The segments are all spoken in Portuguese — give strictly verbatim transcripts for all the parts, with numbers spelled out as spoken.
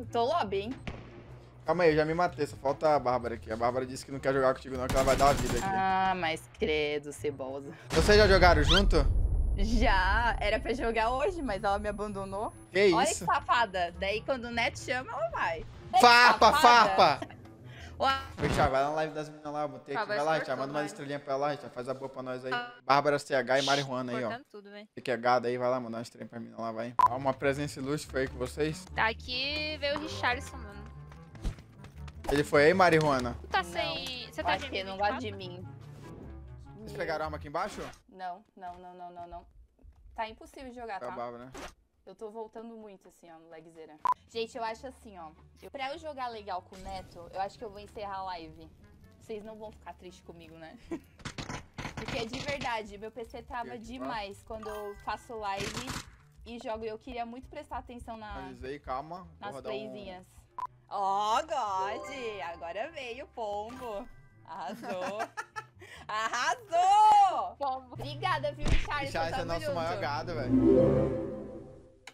tô, tô lobby, hein? Calma aí, eu já me matei, só falta a Bárbara aqui. A Bárbara disse que não quer jogar contigo não, que ela vai dar a vida aqui. Ah, mas credo, cebosa. Vocês já jogaram junto? Já, era pra jogar hoje, mas ela me abandonou. Que Olha isso? que safada. Daí quando o Neto chama, ela vai. É Farpa, safada. farpa! Ué, Richard, vai lá na live das meninas lá, eu botei aqui. Ah, vai Vai lá, se Richard, cortou, manda umas vai. estrelinhas pra ela, Richard. Faz a boa pra nós aí. Bárbara C H e Marihuana aí, ó. Cortando tudo, velho. Você que é gado aí, vai lá mandar uma estrelinha pra mim lá, vai. Ó, uma presença ilustre foi aí com vocês. Tá aqui veio o Richardson, mano. Ele foi aí, Marihuana? Tu tá Não. sem... Você eu tá acho que de ele não gosta de mim. Vocês pegaram arma aqui embaixo? Não, não, não, não, não, não. Tá impossível de jogar, Tá tá? Bárbara, né? Eu tô voltando muito, assim, ó, no lagzeira. Gente, eu acho assim, ó. Eu, pra eu jogar legal com o Neto, eu acho que eu vou encerrar a live. Vocês não vão ficar tristes comigo, né? Porque de verdade, meu P C trava demais quando eu faço live e jogo. Eu queria muito prestar atenção na, Avisei, calma. nas Vou dar um... playzinhas. Ó, oh, God! Agora veio o pombo. Arrasou. Arrasou! Pombo. Obrigada, viu, Richard? Richard é Tamo nosso junto. maior gado, velho.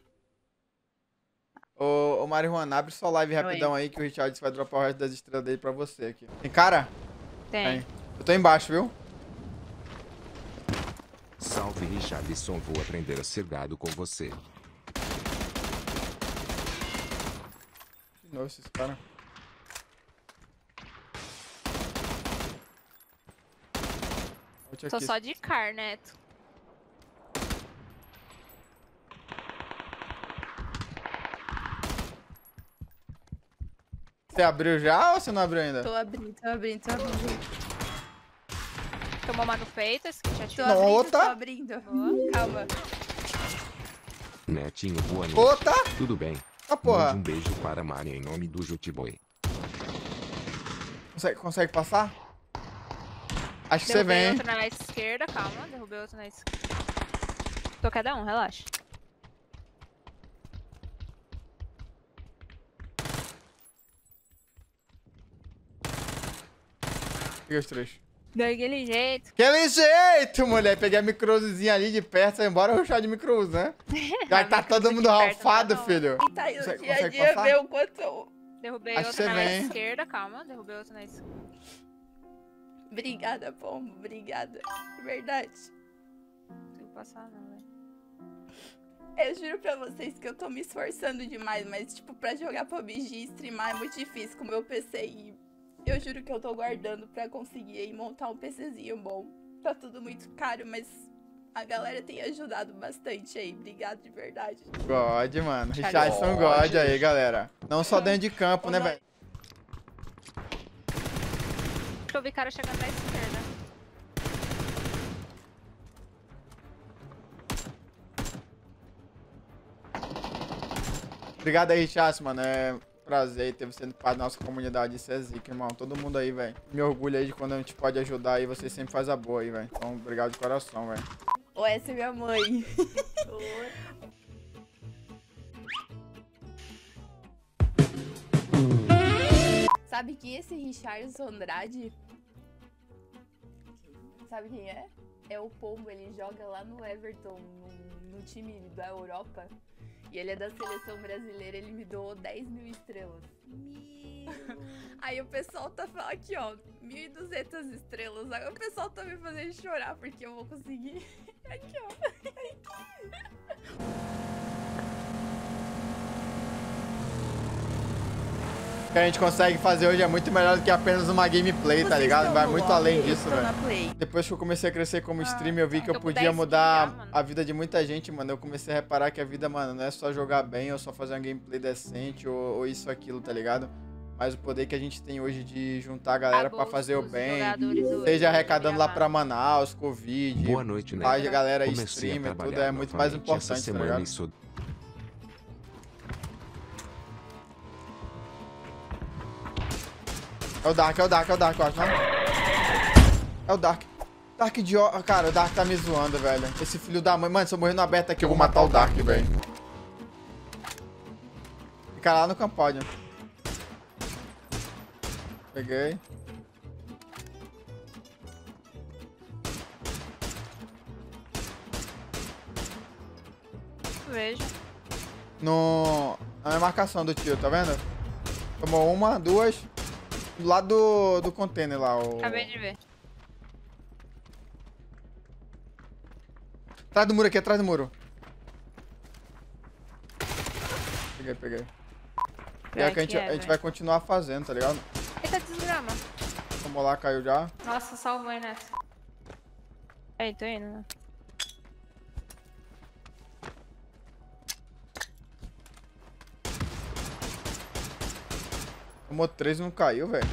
Ô, ô Marihuana, abre sua live rapidão aí que o Richard vai dropar o resto das estrelas dele pra você aqui. Tem cara? Tem. Eu tô embaixo, viu? Salve Richarlison, vou aprender a ser gado com você. De novo esses caras. Tô só de car, Neto. Você abriu já ou você não abriu ainda? Tô abrindo, tô abrindo, tô abrindo. Tomou uma no peito, esse que já Tô tirou. Não, abrindo, outra. tô abrindo. Boa. Calma. Netinho, boa noite. Outra? Tudo bem? Ah, porra. Mande um beijo para Mari em nome do Juteboy. Consegue, consegue passar? Acho que você Derrubei vem. outro na esquerda, calma. Derrubei outro na esquerda. Tô cada um, relaxa. Peguei os três. Daquele jeito. Aquele jeito, mulher. Peguei a microzinha ali de perto, vai embora rushar de micros, né? Já tá todo mundo ralfado, filho. E tá aí no Consegue- dia a consegue dia passar? ver o quanto eu... Derrubei Acho que outro você na vem. esquerda, calma. Derrubei outro na esquerda. Obrigada, pombo. Obrigada. Verdade. Não consigo passar, não, velho. Eu juro pra vocês que eu tô me esforçando demais, mas, tipo, pra jogar P U B G e streamar é muito difícil com o meu P C. E eu juro que eu tô guardando pra conseguir aí montar um PCzinho bom. Tá tudo muito caro, mas a galera tem ajudado bastante aí. Obrigado de verdade. God, mano. Richard. Richardson God aí, galera. Não só dentro de campo, né, Ô, velho? Acho que eu vi cara chegando na esquerda. Obrigado aí, Richardson, mano. É um prazer ter você parte da nossa comunidade. Isso é zica, irmão. Todo mundo aí, velho. Me orgulho aí de quando a gente pode ajudar aí. Você sempre faz a boa aí, velho. Então, obrigado de coração, velho. Ô, essa é minha mãe. Sabe que esse Richardson Andrade... Sabe quem é? É o Pombo, ele joga lá no Everton, no, no time da Europa. E ele é da seleção brasileira, ele me doou dez mil estrelas. Meu. Aí o pessoal tá falando aqui, ó, mil e duzentas estrelas. Agora o pessoal tá me fazendo chorar porque eu vou conseguir. Aqui, ó. O que a gente consegue fazer hoje é muito melhor do que apenas uma gameplay, tá Vocês ligado? estão Vai no muito lobby? além Eu disso, estou na velho. play. Depois que eu comecei a crescer como streamer, eu vi que eu Tô com podia dez mudar kills já, mano. a vida de muita gente, mano. Eu comecei a reparar que a vida, mano, não é só jogar bem ou só fazer uma gameplay decente ou, ou isso, aquilo, tá ligado? Mas o poder que a gente tem hoje de juntar a galera pra fazer o bem, seja arrecadando lá pra Manaus, Covid, Boa noite, né? faz a galera aí, Comecei a streamer, tudo trabalhar é muito mais novamente essa importante, tá semana ligado? e sou... É o Dark, é o Dark, é o Dark, eu acho, não? É o Dark. Dark idiota. Cara, o Dark tá me zoando, velho. Esse filho da mãe. Mano, se eu morrer no aberto aqui, eu vou matar o Dark, velho. Fica lá no campódio. Peguei. Vejo. No... Na minha marcação do tiro, tá vendo? Tomou uma, duas. Do lado do, do container lá. O... Acabei de ver. Atrás do muro aqui, atrás do muro. Peguei, peguei. E é que a gente, é, a gente vai continuar fazendo, tá ligado? Eita, desgrama. Vamos lá, caiu já. Nossa, salvou aí nessa. Aí, tô indo, né? Tomou três e não caiu, velho.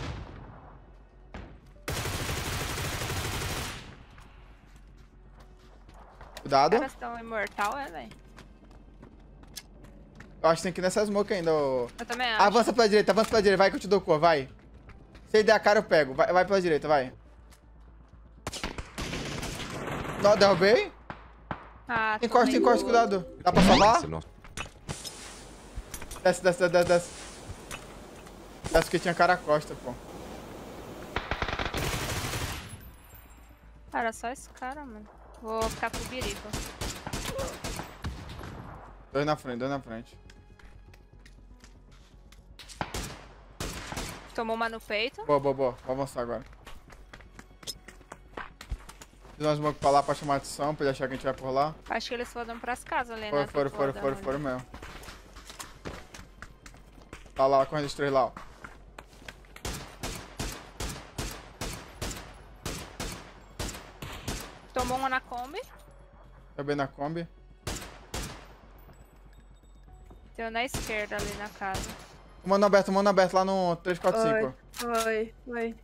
Cuidado. Os caras estão imortal, é, velho? Eu acho que tem que ir nessa smoke ainda, ô. Eu também acho. Avança pela direita, avança pela direita. Vai que eu te dou cor, vai. Se ele der a cara, eu pego. Vai, vai pela direita, vai. Não, derrubei. Ah, Encosta, tomei. encosta, cuidado. Dá pra salvar? Você não- Desce, desce, desce, desce. Desce que tinha cara a costa, pô. Cara, só esse cara, mano. Vou ficar com o birico. Dois na frente, dois na frente. Tomou uma no peito. Boa, boa, boa. Vou avançar agora. Fiz uma smoke pra lá pra chamar atenção, pra ele achar que a gente vai por lá. Acho que eles foram pras casas ali, Foram, né? foram, Pro foram, da foram, onde. foram mesmo. Tá lá, correndo os três lá, ó. Tomou uma na Kombi. Também na Kombi. Deu na esquerda ali na casa. Mano aberto, mano aberto lá no três quatro cinco. Foi, foi.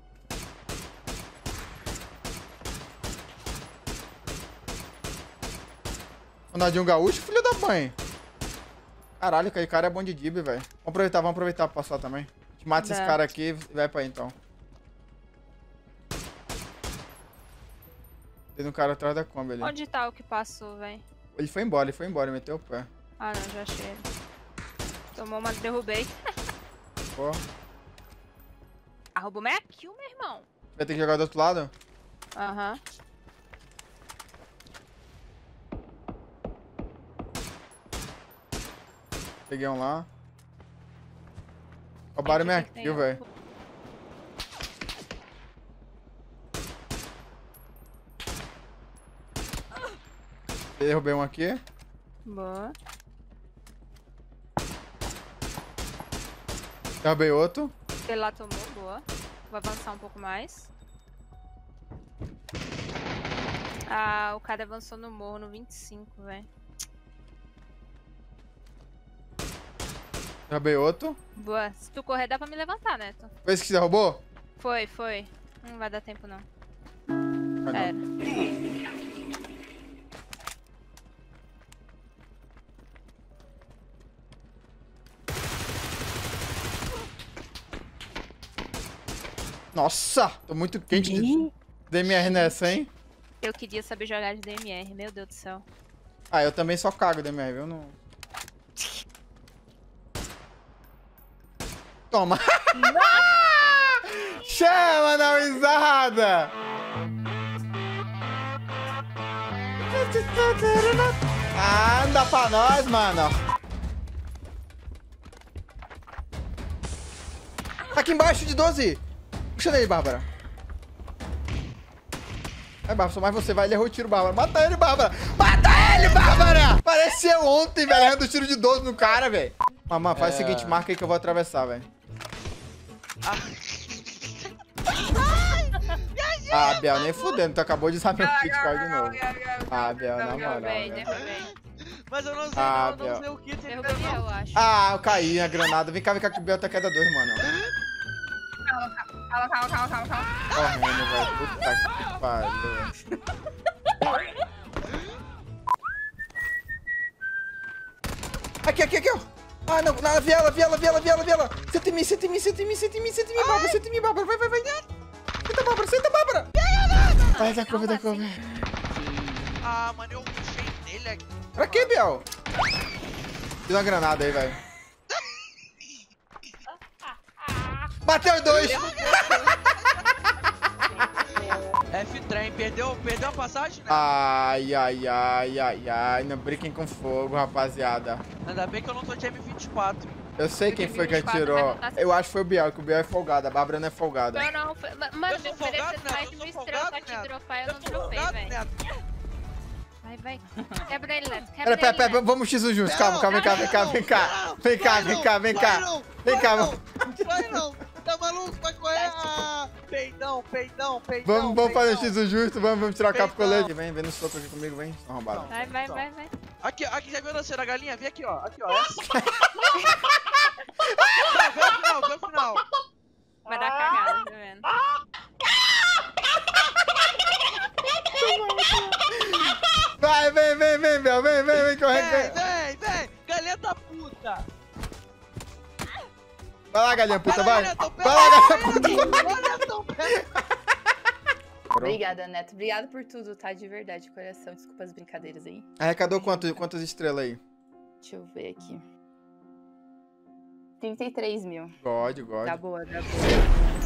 Ronaldinho Gaúcho, filho da mãe. Caralho, aquele cara é bom de dib, velho. Vamos aproveitar, vamos aproveitar pra passar também. A gente mata Dá. esses caras aqui e vai pra aí, então. Tem um cara atrás da Kombi ali. Onde tá o que passou, velho? Ele foi embora, ele foi embora, meteu o pé. Ah, não, já achei ele. Tomou uma, derrubei. Pô. Ah, roubou minha kill, meu irmão. Vai ter que jogar do outro lado? Aham. Peguei um lá. Roubaram minha Gente, kill, tem- velho. Derrubei um aqui. Boa. Derrubei outro. Ele lá tomou, boa. Vou avançar um pouco mais. Ah, o cara avançou no morro no vinte e cinco, velho. Derrubei outro. Boa. Se tu correr, dá pra me levantar, Neto. Foi esse que você derrubou? Foi, foi. Não vai dar tempo, não. Vai não. Era. Nossa, tô muito quente de D M R nessa, hein? Eu queria saber jogar de D M R, meu Deus do céu. Ah, eu também só cago D M R, viu? Não... Toma! Chama na risada! Anda pra nós, mano! Tá aqui embaixo de doze! Puxa nele, Bárbara! Vai, Bárbara, só mais você, vai, ele errou o tiro, Bárbara. Mata ele, Bárbara! Mata ele, Bárbara! Pareceu ontem, velho, errando o tiro de doze no cara, velho. Mamãe, faz É... o seguinte, marca aí que eu vou atravessar, velho. Ah, Biel, nem fudendo, tu acabou de usar meu kit card de novo. Ah, Biel, na moral, Derrubei, velho. derrubei. Mas eu não sei, Ah, não, eu não Biel. sei o kit. Derrubei eu, acho. Ah, eu caí na granada. Vem cá, vem cá que o Biel tá queda dois, mano. Calma, calma, calma, calma, calma. Correndo, velho. Puta que pariu. Aqui, aqui, aqui, ó. Ah, não, na viela, viela, viela, viela, viela. Senta em mim, senta em mim, senta em mim, senta em mim, senta em mim, Bárbara, senta em mim, Bárbara. Vai, vai, vai. Senta, Bárbara, senta, Bárbara. Vai, dá cover, dá cover. Ah, mano, eu puxei nele aqui. Pra que, Biel? Fiz uma granada aí, velho. Bateu os dois. F-Trem, perdeu, perdeu a passagem, né? Ai, ai, ai, ai, ai. Não brinquem com fogo, rapaziada. Ainda bem que eu não tô de M vinte e quatro. Eu sei quem foi que vinte e quatro, atirou. vai botar- Eu acho que foi o Biel, que o Biel é folgado. A Bárbara não é folgada. Não, não, foi- ma- mano, Eu sou me folgado, oferecer Neto, mais eu de sou uma estrela folgado, pra te Neto. dropar, eu Eu não sou dropei, folgado, velho. Neto. Vai, vai. Quebra ele, Neto. Pera, Quebra pera, ele, pera, Neto. vamos X um juntos. Calma, calma, vem cá, vem cá, vem cá. Vem cá, vem cá, vem cá. Vem cá, vamos. Vai não, tá maluco? Vai correr. Ah, peidão, peidão, peidão. Vamos, vamos fazer peidão. X um justo, vamos, vamos trocar pro Peidão. colete. Vem, vem no soco aqui comigo, vem. Não roubado. Vai, vai, vai, vai. Aqui, aqui, já viu a danceira galinha? Vem aqui, ó. Aqui, ó. Essa. Não, vê o final, vê o final. Vai dar cagada, tá vendo? Vai, vem, vem, vem, Biel, vem, vem, vem, corre. Vem, Vem. vem, vem. Galeta puta. Vai lá, galinha puta, vai. Neto, Vai lá, galinha puta. Vai, Neto, pera. Obrigada, Neto. Obrigada por tudo, tá? De verdade, de coração. Desculpa as brincadeiras aí. Arrecadou quanto, quantas estrelas aí? Deixa eu ver aqui. trinta e três mil. God, God. Tá boa, tá boa.